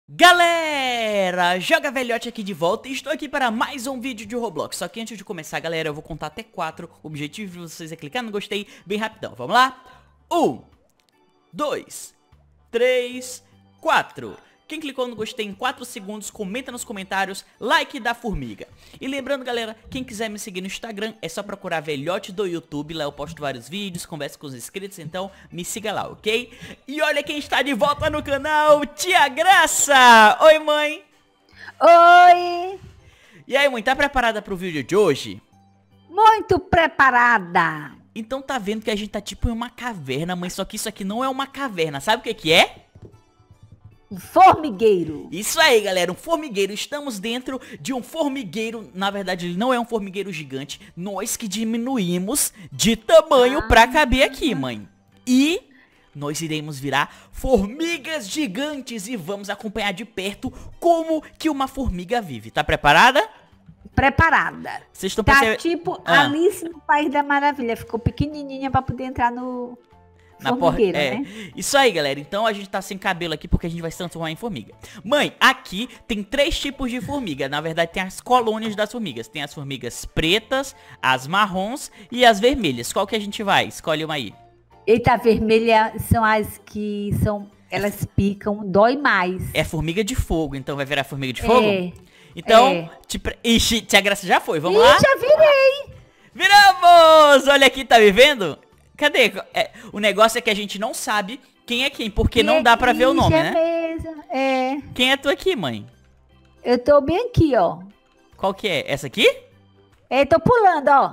Galera, Joga Velhote aqui de volta e estou aqui para mais um vídeo de Roblox. Só que antes de começar, galera, eu vou contar até 4. O objetivo de vocês é clicar no gostei bem rapidão. Vamos lá? 1, 2, 3, 4. Quem clicou no gostei em 4 segundos, comenta nos comentários, like da formiga. E lembrando, galera, quem quiser me seguir no Instagram, é só procurar Velhote do YouTube. Lá eu posto vários vídeos, converso com os inscritos, então me siga lá, ok? E olha quem está de volta no canal, Tia Graça! Oi, mãe! Oi! E aí, mãe, tá preparada pro vídeo de hoje? Muito preparada! Então tá vendo que a gente tá tipo em uma caverna, mãe, só que isso aqui não é uma caverna, sabe o que que é? Um formigueiro. Isso aí, galera, um formigueiro. Estamos dentro de um formigueiro. Na verdade, ele não é um formigueiro gigante. Nós que diminuímos de tamanho pra caber aqui, mãe. E nós iremos virar formigas gigantes e vamos acompanhar de perto como que uma formiga vive. Tá preparada? Preparada. Vocês estão Tá tipo Alice no País da Maravilha. Ficou pequenininha pra poder entrar no formigueiro, né? Isso aí, galera. Então a gente tá sem cabelo aqui porque a gente vai se transformar em formiga. Mãe, aqui tem 3 tipos de formiga. Na verdade tem as colônias das formigas. Tem as formigas pretas, as marrons e as vermelhas. Qual que a gente vai? Escolhe uma aí. Eita, a vermelha são as que são... Elas picam, dói mais. É formiga de fogo, então vai virar formiga de fogo? É. Então, Ixi, Tia Graça já foi, vamos lá? Já virei! Viramos! Olha aqui, tá me vendo? Cadê? O negócio é que a gente não sabe quem é quem, porque não dá pra ver o nome, né? Mesmo. É. Quem é tu aqui, mãe? Eu tô bem aqui, ó. Qual que é? Essa aqui? Eu tô pulando, ó.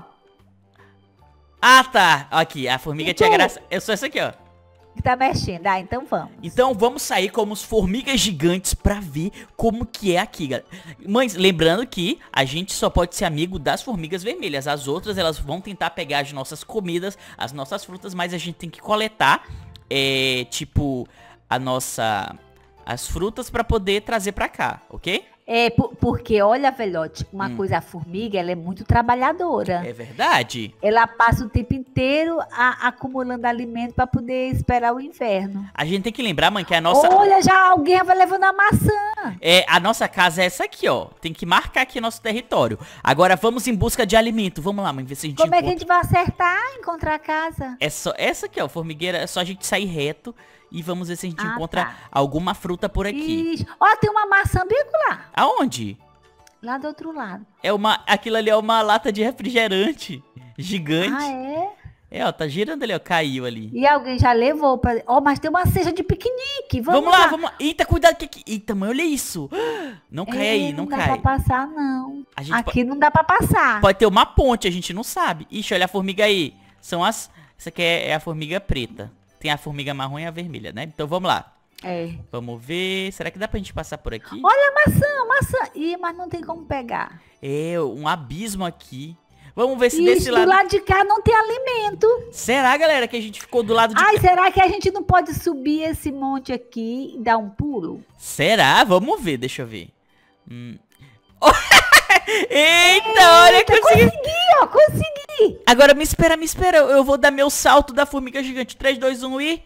Ah, tá. Aqui, a formiga Tia Graça. Eu sou essa aqui, ó. Que tá mexendo. Ah, então vamos. Então vamos sair como os formigas gigantes pra ver como que é aqui, galera. Mães, lembrando que a gente só pode ser amigo das formigas vermelhas. As outras, elas vão tentar pegar as nossas comidas, as nossas frutas, mas a gente tem que coletar, tipo, as frutas pra poder trazer pra cá, ok? É, porque, olha, velhote, uma coisa, a formiga, ela é muito trabalhadora. É verdade. Ela passa o tempo inteiro acumulando alimento para poder esperar o inverno. A gente tem que lembrar, mãe, que a nossa... Olha, já alguém vai levando a maçã. A nossa casa é essa aqui, ó. Tem que marcar aqui nosso território. Agora vamos em busca de alimento. Vamos lá, mãe, ver se a gente Como é que a gente vai acertar, encontrar a casa? É só essa aqui, ó, formigueira. É só a gente sair reto e vamos ver se a gente encontra tá. alguma fruta por aqui. Ixi. Ó, tem uma maçã bem lá. Aonde? Lá do outro lado. Aquilo ali é uma lata de refrigerante gigante. Ah, é? Ó, tá girando ali, ó, caiu ali. E alguém já levou pra... Ó, mas tem uma ceja de piquenique. Vamos lá, vamos lá. Eita, cuidado que aqui... Eita, mãe, olha isso. Não cai aí, não cai. Não dá pra passar, não. Aqui não dá pra passar. Pode ter uma ponte, a gente não sabe. Ixi, olha a formiga aí. Essa aqui é a formiga preta. Tem a formiga marrom e a vermelha, né? Então vamos lá. Vamos ver. Será que dá pra gente passar por aqui? Olha a maçã. Ih, mas não tem como pegar. Um abismo aqui. Vamos ver se Isso, desse lado... do lado de cá não tem alimento. Será, galera, que a gente ficou do lado de cá? Ai, será que a gente não pode subir esse monte aqui e dar um pulo? Será? Vamos ver, deixa eu ver. Eita, olha que eu consegui. Agora me espera. Eu vou dar meu salto da formiga gigante. 3, 2, 1 e...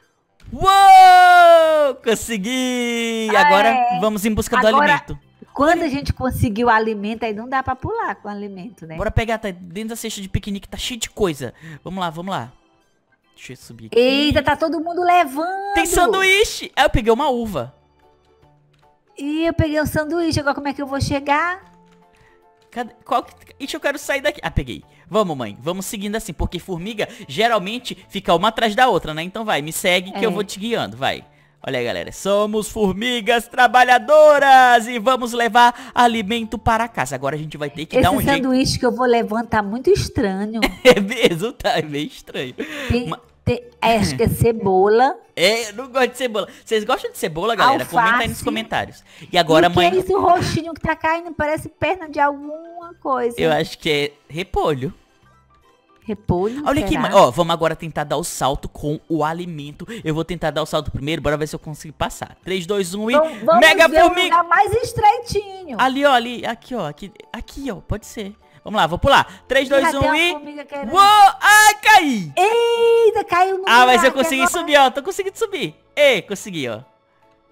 Uou! Consegui! Agora vamos em busca do alimento. Quando a gente conseguir o alimento, aí não dá pra pular com o alimento, né? Bora pegar, tá dentro da cesta de piquenique, tá cheio de coisa. Vamos lá. Deixa eu subir aqui. Eita, tá todo mundo levando. Tem sanduíche! Eu peguei uma uva. E eu peguei o sanduíche, agora como é que eu vou chegar? Cadê? Ixi, eu quero sair daqui. Ah, peguei. Vamos, mãe. Vamos seguindo assim, porque formiga geralmente fica uma atrás da outra, né? Então vai, me segue que eu vou te guiando, vai. Olha aí, galera. Somos formigas trabalhadoras e vamos levar alimento para casa. Agora a gente vai ter que dar um jeito. Esse sanduíche que eu vou levando tá muito estranho. É mesmo? Tá meio estranho. Acho que é cebola. Eu não gosto de cebola. Vocês gostam de cebola, galera? Alface. Comenta aí nos comentários. E agora, e mãe... que é esse roxinho que tá caindo? Parece perna de alguma coisa. Eu acho que é repolho. Repolho? Olha aqui, mãe. Ó, vamos agora tentar dar o salto com o alimento. Eu vou tentar dar o salto primeiro, bora ver se eu consigo passar. 3, 2, 1 e... Vamos Mega ver formiga! mais estreitinho. Ali, ó, ali. Aqui, ó. Aqui, ó. Pode ser. Vamos lá, vou pular. 3, 2, 1 e... Uou! Ai, caí! Eita, caiu no mas eu consegui subir, ó. Tô conseguindo subir. Ei, consegui, ó.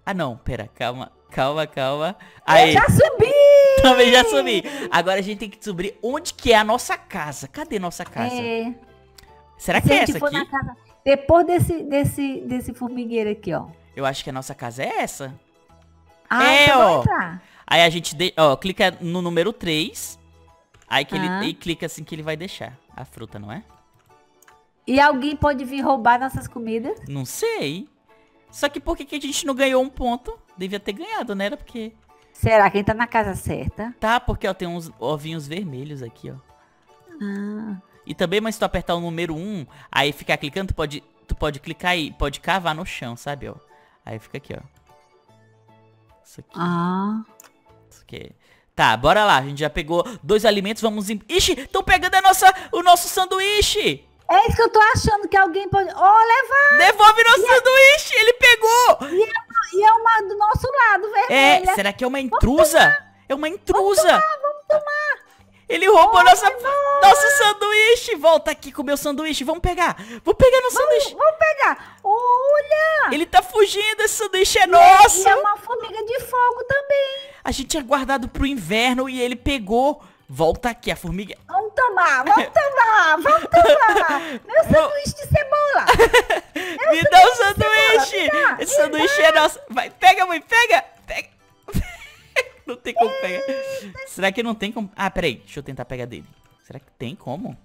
Ah, não, pera, calma. Eu Aí, já subi! também já subi. Agora a gente tem que descobrir onde que é a nossa casa. Cadê nossa casa? É, Será se que a é gente essa for aqui? na casa, depois desse formigueiro aqui, ó. Eu acho que a nossa casa é essa. Ah, É, então ó. vamos entrar. Aí a gente, clica no número 3. Aí que Ah. ele clica assim que ele vai deixar a fruta, não é? E alguém pode vir roubar nossas comidas? Não sei. Só que por que que a gente não ganhou um ponto? Devia ter ganhado, né? Era porque... Será que a gente tá na casa certa? Tá, porque ó, tem uns ovinhos vermelhos aqui, ó. Ah, E também, mas se tu apertar o número 1, aí ficar clicando, tu pode clicar e pode cavar no chão, sabe, ó. Aí fica aqui, ó. Isso aqui. ah. Isso aqui. Tá, bora lá. A gente já pegou 2 alimentos, vamos... Ixi, estão pegando o nosso sanduíche! É isso que eu tô achando, que alguém pode... Ó, levar! Devolve nosso sanduíche! Ele pegou! E é uma do nosso lado, É, vermelha. será que é uma intrusa? É uma intrusa! Vamos tomar! Ele roubou nosso sanduíche! Volta aqui com o meu sanduíche, vamos pegar! Vou pegar no sanduíche! Vamos pegar. Olha! Ele tá fugindo, esse sanduíche é nosso! E é uma formiga de fogo também. A gente tinha guardado pro inverno e ele pegou. Volta aqui, a formiga... Vamos tomar, vamos tomar, vamos tomar. Meu sanduíche de cebola. Me dá o sanduíche! me dá, Esse sanduíche é nosso! Vai, pega, mãe, pega! Pega! Não tem como pegar. Será que não tem como... Ah, peraí, deixa eu tentar pegar dele. Será que tem como?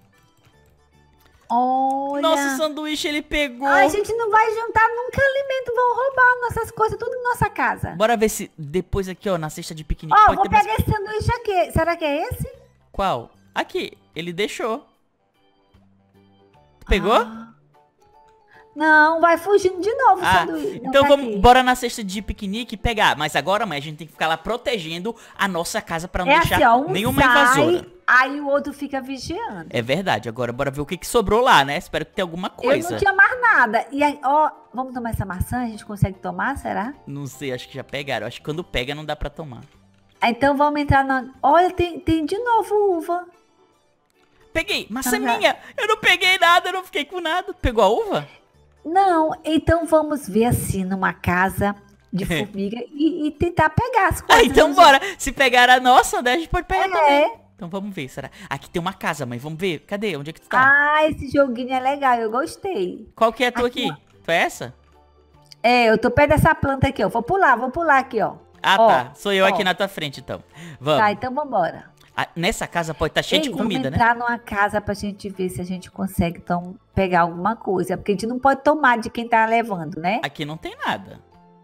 Olha. Nosso sanduíche ele pegou. A gente não vai juntar nunca alimento, vão roubar nossas coisas, tudo em nossa casa. Bora ver se depois aqui, ó, na cesta de piquenique Ó, pode vou ter mais... pegar esse sanduíche aqui. Será que é esse? Qual? Aqui, ele deixou. Tu pegou? Ah. Não, vai fugindo de novo o Ah, sanduíche. Não então tá vamos, aqui. bora na cesta de piquenique pegar. Mas agora, mãe, a gente tem que ficar lá protegendo a nossa casa pra não É deixar assim, ó, um nenhuma sai, invasora. aí o outro fica vigiando. É verdade, agora bora ver o que que sobrou lá, né? Espero que tenha alguma Eu coisa. não tinha mais nada. E aí, ó, vamos tomar essa maçã? A gente consegue tomar, será? Não sei, acho que já pegaram. Acho que quando pega não dá pra tomar. Então vamos entrar na... Olha, tem de novo uva. Peguei, maçã Ah, já. minha. Eu não peguei nada, eu não fiquei com nada. Pegou a uva? Não, então vamos ver assim, numa casa de formiga e tentar pegar as coisas. Ah, então né, bora. Se pegar a nossa, né, a gente pode pegar gente? também. É. Então vamos ver, será? Aqui tem uma casa, mãe, vamos ver. Cadê? Onde é que tu tá? Ah, esse joguinho é legal, eu gostei. Qual que é a tua aqui, aqui? Tu é essa? É, eu tô perto dessa planta aqui, ó. Vou pular aqui, ó. Ah, Ó, tá. Sou eu ó. aqui na tua frente, então. Vamos. Tá, então vambora. Ah, nessa casa pode estar cheia de Ei, comida, vamos né? entrar numa casa pra gente ver se a gente consegue então, pegar alguma coisa. Porque a gente não pode tomar de quem tá levando, né? Aqui não tem nada.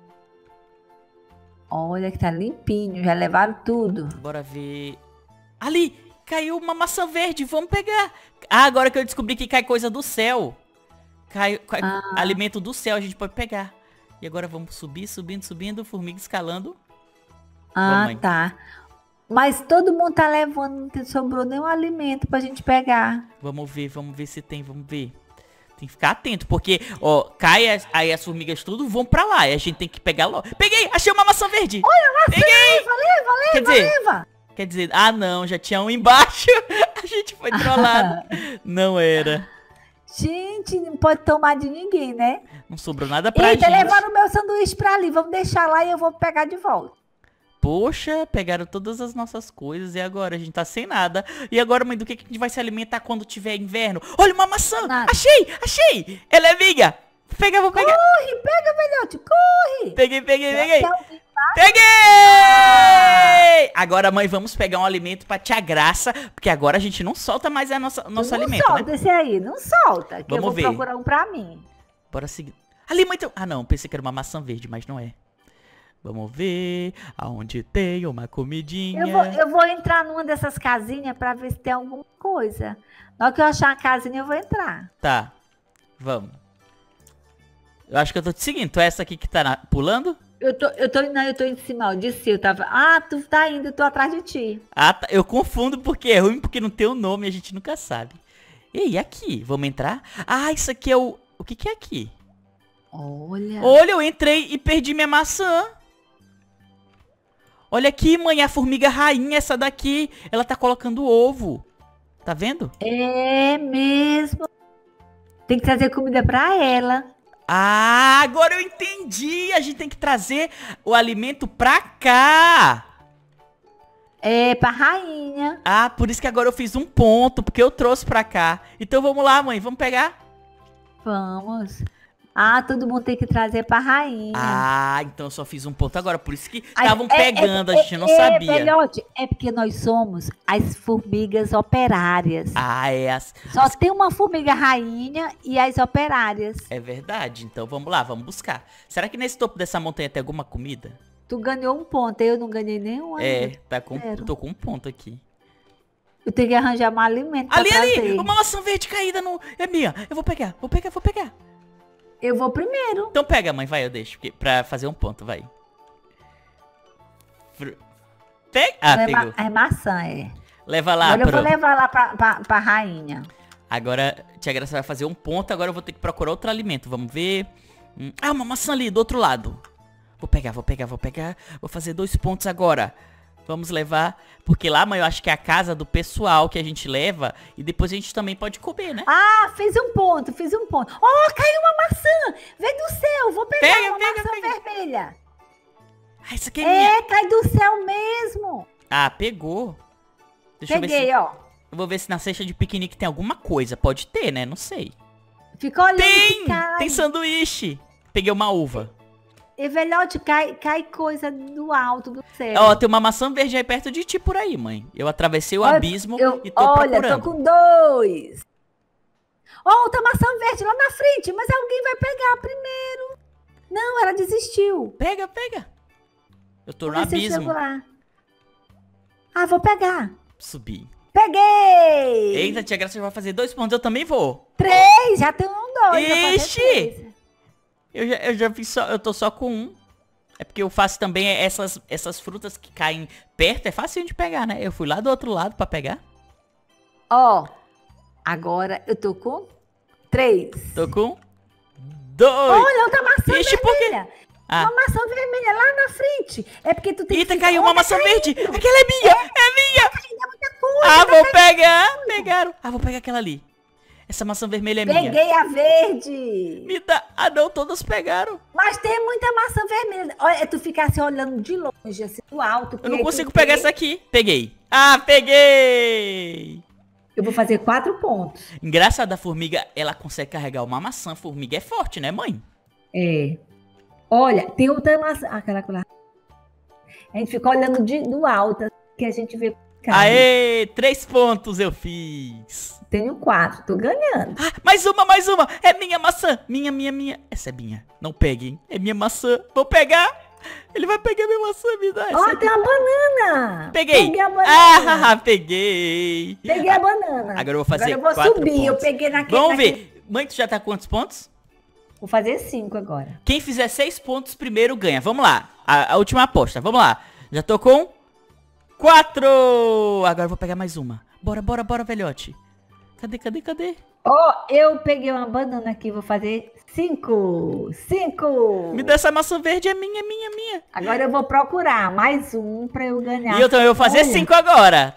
Olha que tá limpinho, já levaram tudo. Bora ver. Ali! Caiu uma maçã verde, vamos pegar. Ah, agora que eu descobri que cai coisa do céu. Cai alimento do céu, a gente pode pegar. E agora vamos subir, subindo, formiga escalando. Ah, mãe. tá. Mas todo mundo tá levando, não sobrou nenhum alimento pra gente pegar. Vamos ver se tem, vamos ver. Tem que ficar atento, porque, ó, aí as formigas tudo vão pra lá. E a gente tem que pegar logo. Peguei! Achei uma maçã verde! Olha, maçã! Peguei! Leva, Quer dizer, leva! Quer dizer, ah não, já tinha um embaixo. A gente foi trollado. Não era. Gente, não pode tomar de ninguém, né? Não sobrou nada pra Eita, gente. levaram o meu sanduíche pra ali. Vamos deixar lá e eu vou pegar de volta. Poxa, pegaram todas as nossas coisas e agora a gente tá sem nada. E agora, mãe, do que a gente vai se alimentar quando tiver inverno? Olha, uma maçã! Nada. Achei! Ela é minha! Pega, vou pegar. Corre, pega, velhote, corre! Peguei. Tem alguém lá? Peguei! Agora, mãe, vamos pegar um alimento pra tia Graça, porque agora a gente não solta mais nosso Não alimento, solta né? esse aí, não solta. Que eu Vamos vou ver. procurar um pra mim. Bora seguir. Ali, mãe, tem... Ah, não, pensei que era uma maçã verde, mas não é. Vamos ver aonde tem uma comidinha. Eu vou entrar numa dessas casinhas pra ver se tem alguma coisa. Na hora que eu achar uma casinha, eu vou entrar. Tá, vamos. Eu acho que eu tô te seguindo. Tu é essa aqui que tá pulando? Eu tô em cima, ó, de si, eu tava... Ah, tu tá indo, eu tô atrás de ti. Ah, tá. Eu confundo porque é ruim, porque não tem o nome e a gente nunca sabe. Ei, aqui, vamos entrar? Ah, isso aqui é o... O que que é aqui? Olha. Olha, eu entrei e perdi minha maçã. Olha aqui, mãe, a formiga rainha, essa daqui. Ela tá colocando ovo. Tá vendo? É mesmo. Tem que trazer comida pra ela. Ah, agora eu entendi. A gente tem que trazer o alimento pra cá. É, pra rainha. Ah, por isso que agora eu fiz um ponto, porque eu trouxe pra cá. Então vamos lá, mãe, vamos pegar? Vamos. Ah, todo mundo tem que trazer pra rainha. Ah, então eu só fiz um ponto agora, por isso que estavam pegando, a gente não sabia. Velhote, é porque nós somos as formigas operárias. Ah, Só tem uma formiga rainha e as operárias. É verdade, então vamos lá, vamos buscar. Será que nesse topo dessa montanha tem alguma comida? Tu ganhou um ponto, eu não ganhei nenhum ainda. Eu tô com um ponto aqui. Eu tenho que arranjar mais alimento pra Ali, trazer. uma maçã verde caída no... É minha, eu vou pegar. Eu vou primeiro. Então pega, mãe, vai, eu deixo, pra fazer um ponto, vai. Pega. Ah, pegou. É maçã, é. Leva lá, Agora eu vou levar lá pra rainha. Agora, tia Graça vai fazer um ponto, agora eu vou ter que procurar outro alimento, vamos ver. Ah, uma maçã ali, do outro lado. Vou pegar. Vou fazer 2 pontos agora. Vamos levar, porque lá, mãe, eu acho que é a casa do pessoal que a gente leva e depois a gente também pode comer, né? Ah, fiz um ponto. Oh, caiu uma maçã. Vem do céu, vou pegar uma maçã vermelha. Ah, isso aqui é minha. Cai do céu mesmo. Ah, pegou. Deixa eu ver Peguei, se... ó. Eu vou ver se na cesta de piquenique tem alguma coisa. Pode ter, né? Não sei. Fica olhando que cai. Tem sanduíche. Peguei uma uva. E velhote, cai coisa do alto do céu. Ó, tem uma maçã verde aí perto de ti por aí, mãe. Eu atravessei o abismo e tô procurando. Olha, tô com 2. Ó, outra maçã verde lá na frente, mas alguém vai pegar primeiro. Não, ela desistiu. Pega. Eu tô no abismo. Lá. Ah, vou pegar. Subi. Peguei! Eita, tia Graça vai fazer 2 pontos, eu também vou. 3, já tem 2. Ixi! Eu já fiz só, eu tô só com 1. É porque eu faço também essas frutas que caem perto, é fácil de pegar, né? Eu fui lá do outro lado pra pegar. Ó, agora eu tô com 3. Tô com 2. Olha, outra maçã vermelha. Ah. Uma maçã vermelha lá na frente. É porque tu tem Eita, que... caiu uma maçã verde. Aquela é minha, é minha. É muita coisa. Ah, vou pegar. Pegaram. Ah, vou pegar aquela ali. Essa maçã vermelha é minha. Peguei a verde. Me dá. Ah, não, todas pegaram. Mas tem muita maçã vermelha. Olha, tu fica assim olhando de longe, assim, do alto. Eu não consigo pegar essa aqui. Peguei. Ah, peguei. Eu vou fazer 4 pontos. Engraçado, a formiga, ela consegue carregar uma maçã. Formiga é forte, né, mãe? É. Olha, tem outra maçã. Aquela lá. A gente fica olhando do alto, que a gente vê. Aê, 3 pontos eu fiz. Tenho 4, tô ganhando. Ah, mais uma. É minha maçã. Minha. Essa é minha. Não peguem. É minha maçã. Vou pegar. Ele vai pegar minha maçã, me dá. Ó, tem uma banana. Peguei. Peguei a banana. Ah, peguei. Peguei a banana. Agora eu vou fazer 4 pontos. Agora eu vou subir. Eu peguei naquele... Vamos ver. Mãe, tu já tá com quantos pontos? Vou fazer 5 agora. Quem fizer 6 pontos primeiro ganha. Vamos lá. A última aposta. Vamos lá. Já tô com 4. Agora eu vou pegar mais uma. Bora, velhote. Cadê? Ó, eu peguei uma banana aqui. Vou fazer 5. Me dá essa maçã verde. É minha. Agora eu vou procurar mais um pra eu ganhar. E eu também vou fazer 5 agora.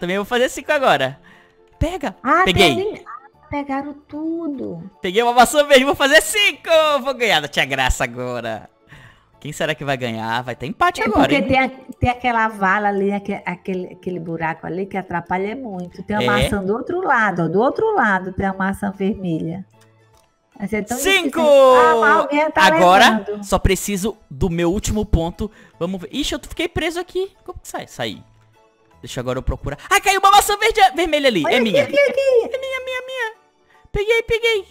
Pega. Ah, peguei. Pegaram tudo. Peguei uma maçã verde. Vou fazer 5. Vou ganhar da tia Graça agora. Quem será que vai ganhar? Vai ter empate agora, porque hein? tem aquela vala ali, aquele buraco ali que atrapalha muito. Tem uma maçã do outro lado, ó. Do outro lado tem a maçã vermelha. 5! Tá agora, levando. só preciso do meu último ponto. Vamos ver. Ixi, eu fiquei preso aqui. Como que sai? Saí. Deixa agora eu procurar. Ah, caiu uma maçã vermelha ali. Olha é aqui, minha. aqui. É minha. Peguei.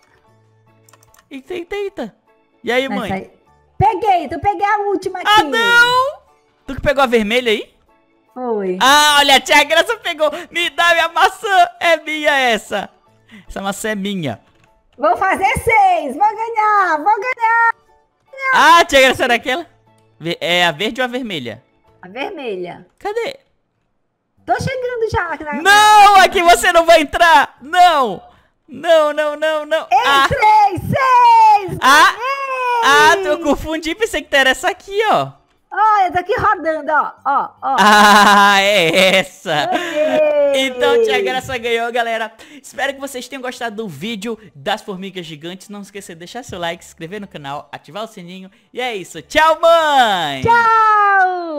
Eita. E aí, mãe? Peguei, peguei a última aqui. Ah, não! Tu que pegou a vermelha aí? Foi. Ah, olha, a tia Graça pegou. Me dá minha maçã. É minha essa. Essa maçã é minha. Vou fazer 6. Vou ganhar. Ah, tia Graça era aquela? É a verde ou a vermelha? A vermelha. Cadê? Tô chegando já. Não, aqui você não vai entrar. Não. Entrei, 6. Eu confundi, pensei que era essa aqui, ó. Olha, tá aqui rodando, ó. Ah, é essa. Então tia Graça ganhou, galera. Espero que vocês tenham gostado do vídeo das formigas gigantes. Não esqueça de deixar seu like, se inscrever no canal, ativar o sininho. E é isso. Tchau, mãe! Tchau!